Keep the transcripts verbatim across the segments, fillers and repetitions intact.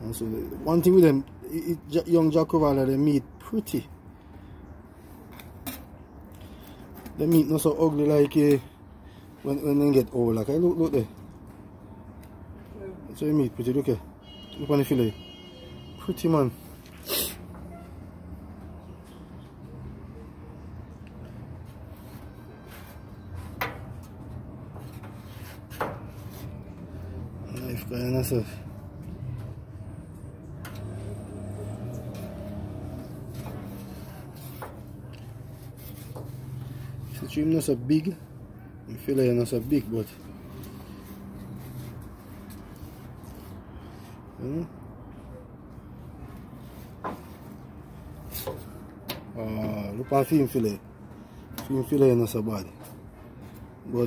And so one thing with them, it, it, young Jack Crevalle, they meat pretty. The meat not so ugly like uh, when when they get old. Like, look, look there. So the meat pretty. Look here. Look on the fillet. Pretty, man. Knife guy and stuff. The trim not so big. The fillet not so big, but you know? Uh, look at film fillet. Film fillet not so bad. But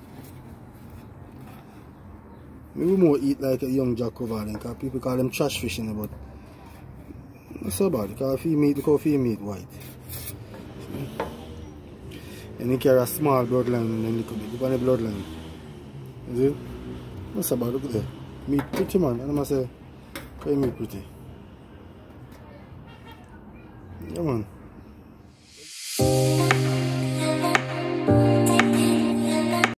maybe more eat like a young Jack Crevalle, because people call them trash fish, you know, but not so bad, because film meat, look how film meat white. See? And you carry a small bloodline and then look at it. Look at the bloodline. You see? Not so bad, look at that. Meat pretty, man. And I must say, meat pretty. Yeah, man.